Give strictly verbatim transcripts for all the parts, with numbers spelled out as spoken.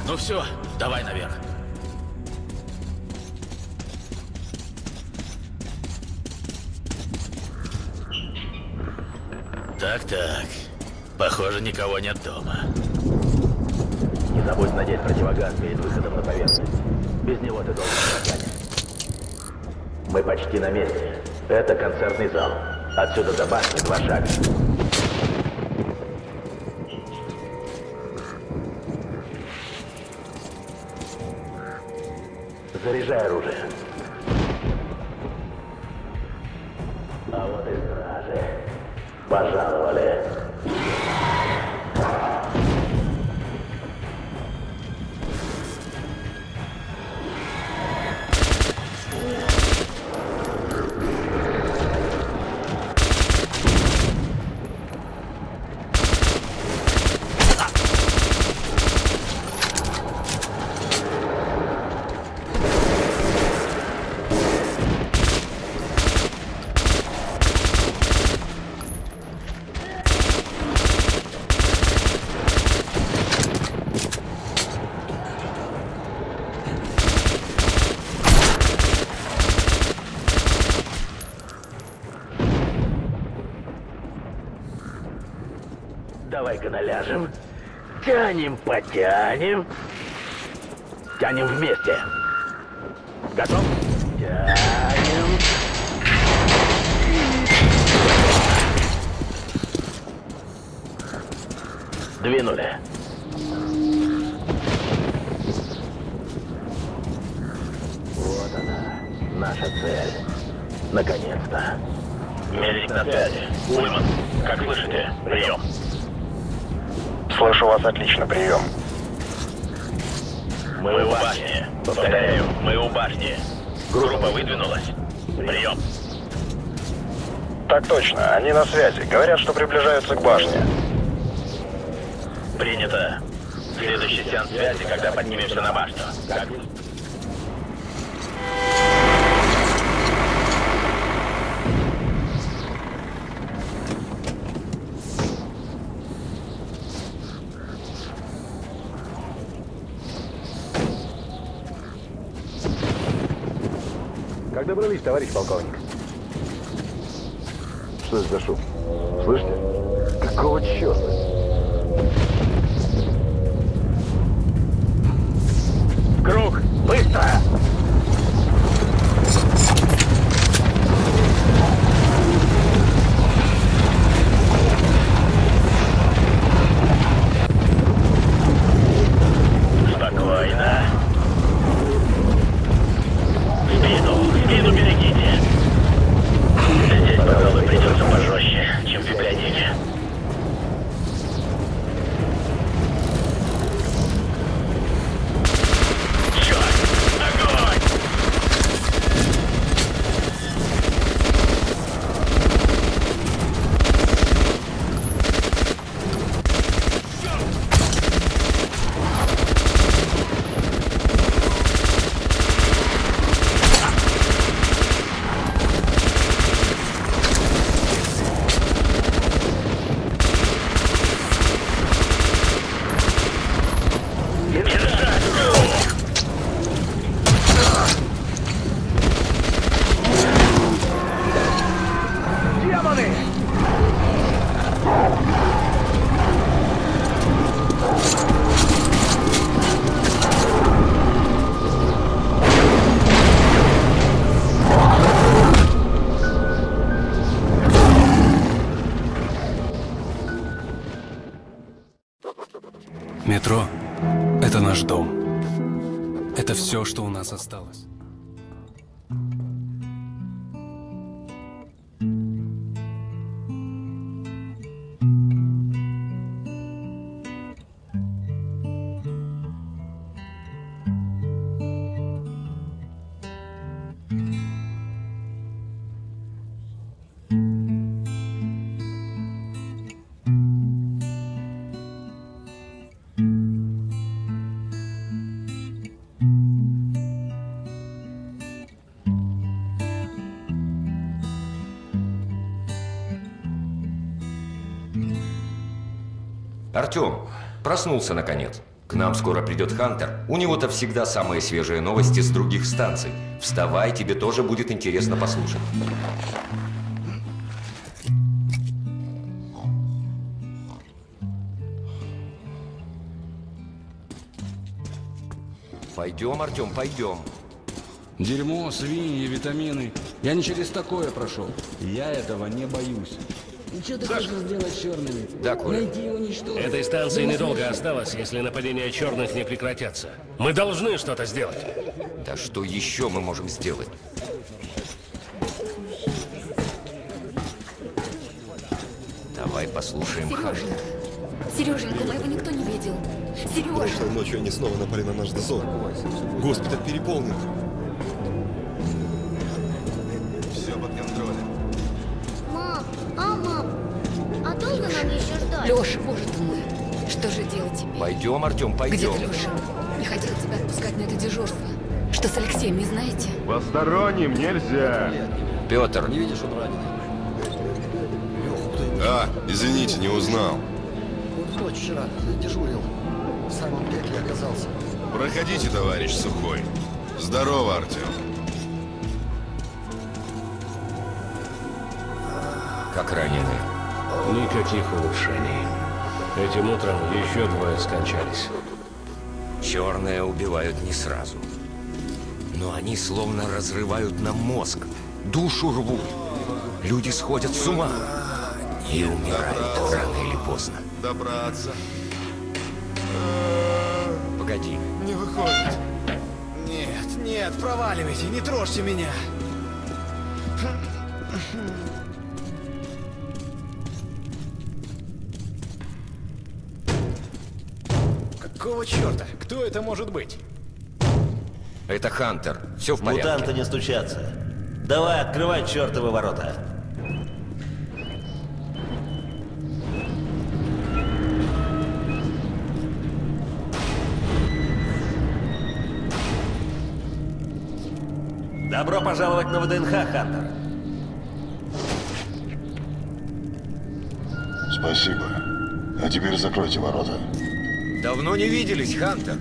Ну все, давай наверх. Так-так. Похоже, никого нет дома. Не забудь надеть противогаз перед выходом на поверхность. Без него ты должен проганять. Мы почти на месте. Это концертный зал. Отсюда до башни два шага. Заряжай оружие. А вот и стражи. Пожаловали. Давай-ка наляжем. Тянем, потянем. Тянем вместе. Готов? Тянем. Двинули. Вот она, наша цель. Наконец-то. Медик на связи. Ульман, как слышите? Прием. Слышу вас отлично, прием. Мы у башни. Повторяю, мы у башни. Группа выдвинулась. Прием. Так точно, они на связи. Говорят, что приближаются к башне. Принято. Следующий сеанс связи, когда поднимемся на башню. Как... Как добрались, товарищ полковник? Что это за шум? Слышите? Какого черта? В круг! Быстро! Спокойно. Спину, спину берегите. Здесь, пожалуй, придется пожестче, чем в библиотеке. Черт! Огонь! Метро – это наш дом. Это все, что у нас осталось. Артем, проснулся наконец. К нам скоро придет Хантер. У него-то всегда самые свежие новости с других станций. Вставай, тебе тоже будет интересно послушать. Пойдем, Артем, пойдем. Дерьмо, свиньи, витамины. Я не через такое прошел. Я этого не боюсь. И что ты хочешь сделать с черными? Да, Коля. Найти и уничтожить. Этой станции недолго осталось, если нападения черных не прекратятся. Мы должны что-то сделать. Да что еще мы можем сделать? Давай послушаем Хантера. Сереженька, Сереженьку моего никто не видел. Сережа! Прошлой ночью они снова напали на наш дозор. Госпиталь переполнен. Все под контролем. Мам, а мам, а долго нам еще ждать? Леша, боже ты мой, что же делать теперь? Пойдем, Артем, Где пойдем. ты, Леша? Не хотел тебя отпускать на это дежурство. Что с Алексеем, не знаете? Посторонним нельзя. Петр. Не видишь, он раненый. А, извините, не узнал. Он ночь вчера дежурил. В самом пекле оказался. Проходите, товарищ Сухой. Здорово, Артем. Как раненый? Никаких улучшений. Этим утром еще двое скончались. Черные убивают не сразу. Но они словно разрывают нам мозг. Душу рвут. Люди сходят с ума. И умирают рано или поздно. Добраться. Погоди. Не выходит. Нет, нет, проваливайте, не трожьте меня. Какого черта? Кто это может быть? Это Хантер. Все в порядке. Мутанты не стучатся. Давай, открывай чертовы ворота. Добро пожаловать на ВДНХ, Хантер. Спасибо. А теперь закройте ворота. Давно не виделись, Хантер.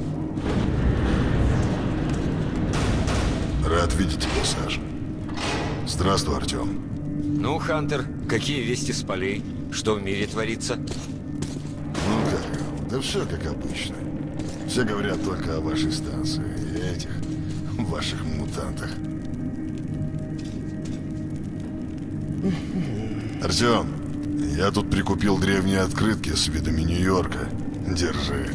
Рад видеть тебя, Саш. Здравствуй, Артем. Ну, Хантер, какие вести с полей? Что в мире творится? Ну как? Да все как обычно. Все говорят только о вашей станции и этих ваших мутантах. Артем, я тут прикупил древние открытки с видами Нью-Йорка. Держи.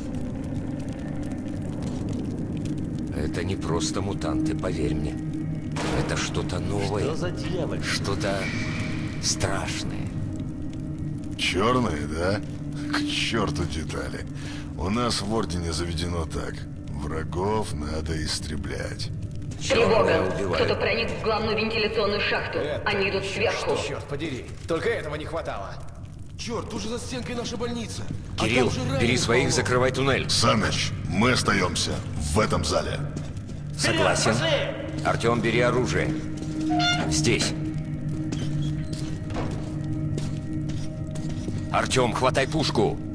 Это не просто мутанты, поверь мне. Это что-то новое. Что за дьявол? Что-то страшное. Черные, да? К черту детали. У нас в Ордене заведено так. Врагов надо истреблять. Тревога! Кто-то проник в главную вентиляционную шахту. Это Они идут сверху. Что, черт подери. Только этого не хватало. Черт, тут же за стенкой наша больница. Кирилл, бери своих, закрывай туннель. Саныч, мы остаемся в этом зале. Согласен. Артем, бери оружие. Здесь. Артем, хватай пушку.